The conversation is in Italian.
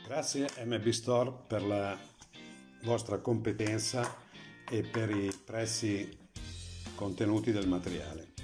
Grazie MB Store per la vostra competenza e per i prezzi contenuti del materiale.